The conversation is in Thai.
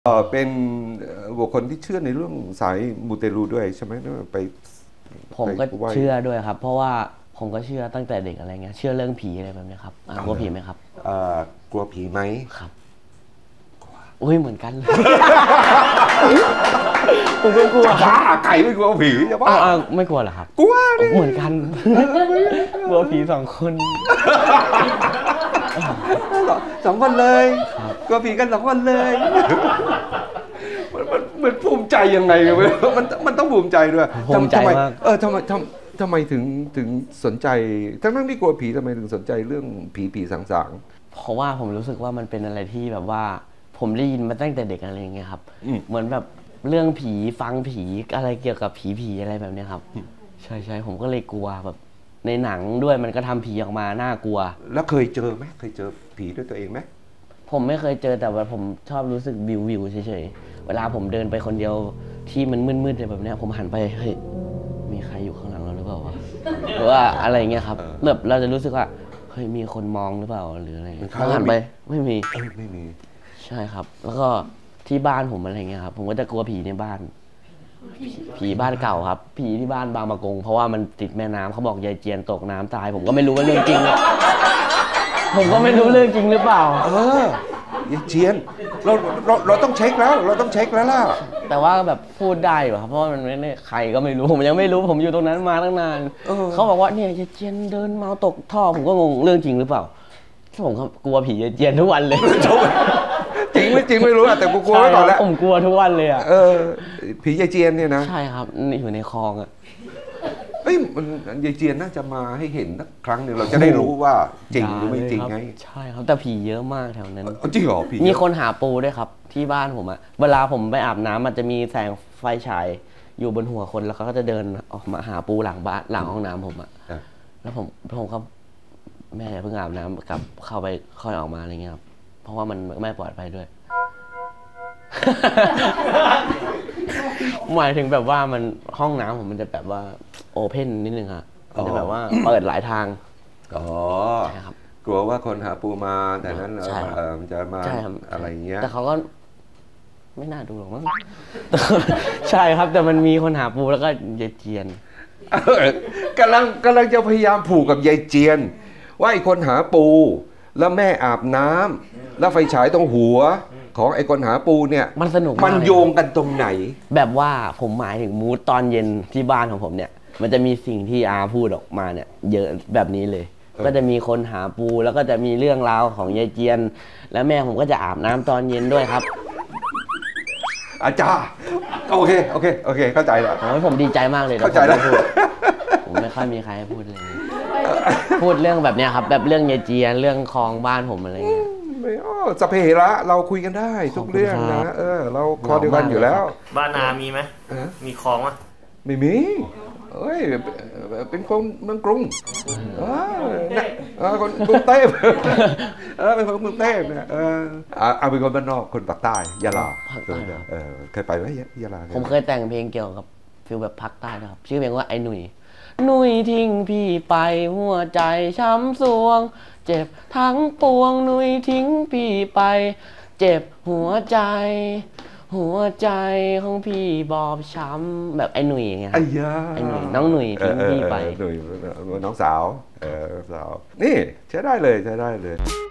เป็นบุคคลที่เชื่อในเรื่องสายมูเตลูด้วยใช่ไหมไปผมก็เชื่อด้วยครับเพราะว่าผมก็เชื่อตั้งแต่เด็กอะไรเงี้ยเชื่อเรื่องผีอะไรแบบนี้ครับกลัวผีไหมครับกลัวผีไหมครับอุ้ยเหมือนกันผมก็กลัวบ้าไก่ไม่กลัวผีจะบ้าไม่กลัวเหรอครับกลัวเหมือนกันกลัวผี2 คน 2 คนเลยกลัวผีกัน2 คนเลยมันภูมิใจยังไงมันต้องภูมิใจด้วยภูมิใจมากทำไมถึงสนใจทั้งที่กลัวผีทำไมถึงสนใจเรื่องผีสางๆเพราะว่าผมรู้สึกว่ามันเป็นอะไรที่แบบว่าผมได้ยินมาตั้งแต่เด็กอะไรอย่างเงี้ยครับเหมือนแบบเรื่องผีฟังผีอะไรเกี่ยวกับผีอะไรแบบนี้ครับใช่ผมก็เลยกลัวแบบในหนังด้วยมันก็ทำผีออกมาน่ากลัวแล้วเคยเจอไหมเคยเจอผีด้วยตัวเองไหมผมไม่เคยเจอแต่ว่าผมชอบรู้สึกวิวเฉยๆเวลาผมเดินไปคนเดียวที่มันมืดๆแบบนี้ผมหันไปเฮ้ยมีใครอยู่ข้างหลังเราหรือเปล่าวะหรือว่าอะไรเงี้ยครับแบบเราจะรู้สึกว่าเฮ้ยมีคนมองหรือเปล่าหรืออะไรเขาหันไปไม่มีใช่ครับแล้วก็ที่บ้านผมอะไรเงี้ยครับผมก็จะกลัวผีในบ้านผีบ้านเก่าครับผีที่บ้านบางปะกงเพราะว่ามันติดแม่น้ำเขาบอกยายเจียนตกน้ำตายผมก็ไม่รู้ว่าเรื่องจริงผมก็ไม่รู้เรื่องจริงหรือเปล่ายายเจียนเราต้องเช็คแล้วเราต้องเช็คแล้วล่ะแต่ว่าแบบพูดได้เหรอครับเพราะว่ามันไม่ได้ใครก็ไม่รู้ผมยังไม่รู้ผมอยู่ตรงนั้นมาตั้งนานเขาบอกว่าเนี่ยยายเจียนเดินเมาตกท่อผมก็งงเรื่องจริงหรือเปล่าผมกลัวผียายเจียนทุกวันเลยจริงไม่รู้แต่กูกลัวไว้ก่อนแล้วผมกลัวทุกวันเลยผียายเจียนเนี่ยนะใช่ครับอยู่ในคลองมันยายเจียนน่าจะมาให้เห็นสักครั้งหนึ่งเราจะได้รู้ว่าจริงหรือไม่จริงไงใช่ครับแต่ผีเยอะมากแถวนั้นจริงเหรอผีมีคนหาปูด้วยครับที่บ้านผมเวลาผมไปอาบน้ำมันจะมีแสงไฟฉายอยู่บนหัวคนแล้วเขาก็จะเดินออกมาหาปูหลังบ้านหลังห้องน้ำผมแล้วผมก็แม่เพิ่งอาบน้ำกลับเข้าไปค่อยออกมาอะไรเงี้ยครับเพราะว่ามันไม่ปลอดภัยด้วยหมายถึงแบบว่ามันห้องน้ำผมมันจะแบบว่าโอเพ่นนิดนึงครับมันจะแบบว่าเปิดหลายทางใช่ครับกลัวว่าคนหาปูมาแต่นั้นมันจะมาอะไรเงี้ยแต่เขาก็ไม่น่าดูหรอกมั้งใช่ครับแต่มันมีคนหาปูแล้วก็ยายเจียนกำลังจะพยายามผูกกับยายเจียนว่าไอ้คนหาปูแล้วแม่อาบน้ำแล้วไฟฉายตรงหัวของไอ้คนหาปูเนี่ยมันสนุกมันโยงกันตรงไหนแบบว่าผมหมายถึงมูดตอนเย็นที่บ้านของผมเนี่ยมันจะมีสิ่งที่อาพูดออกมาเนี่ยเยอะแบบนี้เลยก็จะมีคนหาปูแล้วก็จะมีเรื่องราวของยายเจียนแล้วแม่ผมก็จะอาบน้ำตอนเย็นด้วยครับอาจารย์โอเคเข้าใจแล้วผมดีใจมากเลยเข้าใจแล้วผมไม่ค่อยมีใครพูดเลยพูดเรื่องแบบเนี้ยครับแบบเรื่องยายเจียนเรื่องคลองบ้านผมอะไรเงี้ยไม่สเประเราคุยกันได้ทุกเรื่องนะเราคอเดียวกันอยู่แล้วบ้านนามีไหมมีคลองไหมไม่มีเป็นคนเมืองกรุงคนกรุงเทพเป็นคนกรุงเทพเนี่ยเป็นคนบ้านนอกคนปากใต้ยะลาเคยไปไหมยะลาผมเคยแต่งเพลงเกี่ยวกับฟิลแบบภาคใต้นะครับชื่อเพลงว่าไอ้หนุ่ยทิ้งพี่ไปหัวใจช้ำสวงเจ็บทั้งปวงหนุ่ยทิ้งพี่ไปเจ็บหัวใจของพี่บอบช้ำแบบไอ้หนุ่ยอย่างเงี้ยไอ้หนุ่ยน้องหนุ่ยทิ้งพี่ไปหนุ่ยน้องสาวนี่ใช้ได้เลย